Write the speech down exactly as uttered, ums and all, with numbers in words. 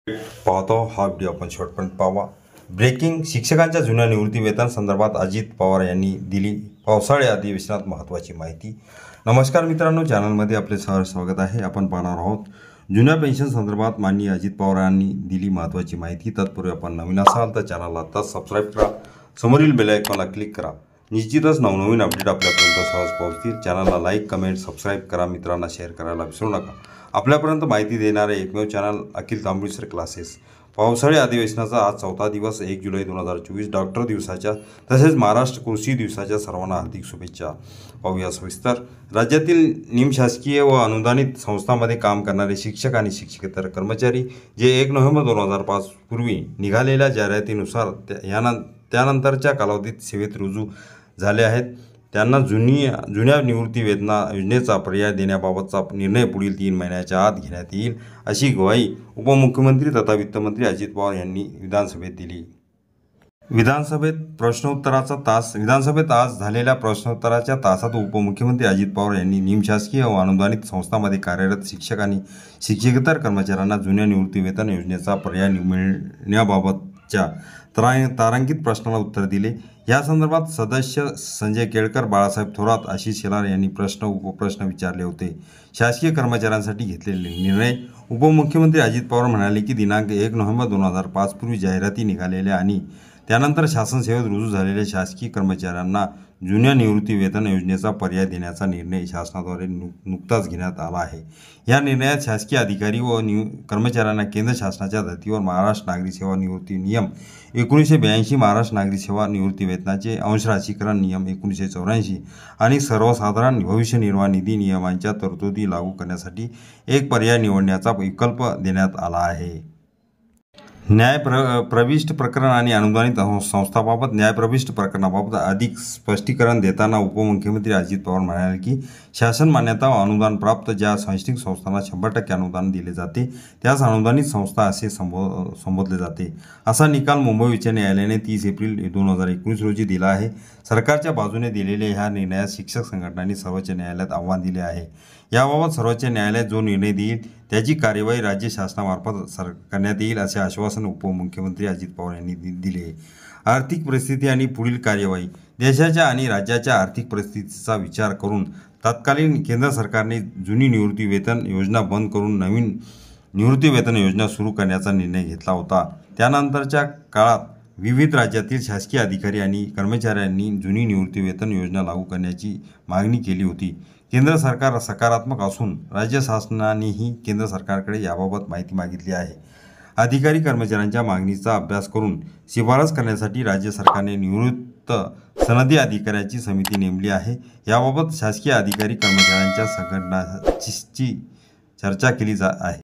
पाहतो हा व्हिडिओ आपण शेवटपर्यंत पाहावा। ब्रेकिंग शिक्षकांच्या जुन्या निवृत्ती वेतन संदर्भात अजित पवार यांनी दिली पावसाळी अधिवेशनात महत्त्वाची माहिती। नमस्कार मित्रांनो, चॅनलमध्ये आपले सहर्ष स्वागत आहे। आपण पाहणार आहोत जुन्या पेन्शन संदर्भात माननीय अजित पवार यांनी दिली महत्त्वाची माहिती। तत्पूर्वी आपण नवीन असाल तर चॅनलला आता सबस्क्राइब करा, समोरील बेल आयकॉनला क्लिक करा। निश्चितच नवनवीन अपडेट आपल्यापर्यंत सहज पोहोचतील। चॅनलला लाईक, कमेंट, सबस्क्राइब करा, मित्रांना शेअर करायला विसरू नका। आपल्यापर्यंत माहिती देणारे एकमेव चॅनल अखिल तांबुळसर क्लासेस। पावसाळी अधिवेशनाचा आज चौथा दिवस एक जुलै दोन हजार चोवीस डॉक्टर दिवसाच्या तसेच महाराष्ट्र कृषी दिवसाच्या सर्वांना हार्दिक शुभेच्छा। पाहूया सविस्तर। राज्यातील निमशासकीय व अनुदानित संस्थांमध्ये काम करणारे शिक्षक आणि शिक्षकेतर कर्मचारी जे एक नोव्हेंबर दोन हजार पाच पूर्वी निघालेल्या जाहिरातीनुसार त्यानंतरच्या कालावधीत सेवेत रुजू झाले आहेत, त्यांना जुनी जुन्या निवृत्ती वेतना योजनेचा पर्याय देण्याबाबतचा निर्णय पुढील तीन महिन्याच्या आत घेण्यात येईल, अशी ग्वाही उपमुख्यमंत्री तथा वित्तमंत्री अजित पवार यांनी विधानसभेत दिली। विधानसभेत प्रश्नोत्तराचा तास विधानसभेत आज झालेल्या प्रश्नोत्तराच्या तासात उपमुख्यमंत्री अजित पवार यांनी निमशासकीय व अनुदानित संस्थांमध्ये कार्यरत शिक्षक आणि शिक्षकेतर कर्मचाऱ्यांना जुन्या निवृत्ती वेतन योजनेचा पर्याय मिळण्याबाबतच्या तारांकित प्रश्नाला उत्तर दिले। या संदर्भात सदस्य संजय केळकर, बाळासाहेब थोरात, आशिष शेलार यांनी प्रश्न उपप्रश्न विचारले होते। शासकीय कर्मचाऱ्यांसाठी घेतलेले निर्णय। उपमुख्यमंत्री अजित पवार म्हणाले की दिनांक एक नोव्हेंबर दोन हजार पाच पूर्वी जाहिराती निघालेल्या आणि त्यानंतर शासन सेवेत रुजू झालेल्या शासकीय कर्मचाऱ्यांना जुन्या निवृत्ती वेतन योजनेचा पर्याय देण्याचा निर्णय शासनाद्वारे नुकताच घेण्यात आला आहे। या निर्णयात शासकीय अधिकारी व निव कर्मचाऱ्यांना केंद्र शासनाच्या धर्तीवर महाराष्ट्र नागरी सेवा निवृत्ती नियम एकोणीसशे ब्याऐंशी, महाराष्ट्र नागरी सेवा निवृत्ती वेतनाचे अंशराशीकरण नियम एकोणीसशे चौऱ्याऐंशी आणि सर्वसाधारण भविष्य निर्वाह निधी नियमांच्या तरतुदी लागू करण्यासाठी एक पर्याय निवडण्याचा विकल्प देण्यात आला आहे। न्याय प्र प्रविष्ट प्रकरण आणि अनुदानित संस्थांबाबत न्याय प्रविष्ट प्रकरणाबाबत अधिक स्पष्टीकरण देताना उपमुख्यमंत्री अजित पवार म्हणाले की शासन मान्यता व अनुदान प्राप्त ज्या शैक्षणिक संस्थांना शंभर टक्के अनुदान दिले जाते त्यास अनुदानित संस्था असे संबो संबोधले जाते, असा निकाल मुंबई उच्च न्यायालयाने तीस एप्रिल दोन हजार एकोणीस रोजी दिला आहे। सरकारच्या बाजूने दिलेल्या ह्या निर्णयात शिक्षक संघटनांनी सर्वोच्च न्यायालयात आव्हान दिले आहे। याबाबत सर्वोच्च न्यायालय जो निर्णय देईल त्याची कार्यवाही राज्य शासनामार्फत सर करण्यात येईल, असे आश्वासन उपमुख्यमंत्री अजित पवार यांनी दिले। आर्थिक परिस्थिती आणि पुढील कार्यवाही। देशाच्या आणि राज्याच्या आर्थिक परिस्थितीचा विचार करून तत्कालीन केंद्र सरकारने जुनी निवृत्ती वेतन योजना बंद करून नवीन निवृत्ती वेतन योजना सुरू करण्याचा निर्णय घेतला होता। त्यानंतरच्या काळात विविध राज्यातील शासकीय अधिकारी आणि कर्मचाऱ्यांनी जुनी निवृत्ती वेतन योजना लागू करण्याची मागणी केली होती। केंद्र सरकार सकारात्मक असून राज्य शासनानेही केंद्र सरकारकडे याबाबत माहिती मागितली आहे। अधिकारी कर्मचाऱ्यांच्या मागणीचा अभ्यास करून शिफारस करण्यासाठी राज्य सरकारने निवृत्त सनदी अधिकाऱ्याची समिती नेमली आहे। याबाबत शासकीय अधिकारी कर्मचाऱ्यांच्या संघटनांची चर्चा केली जा आहे।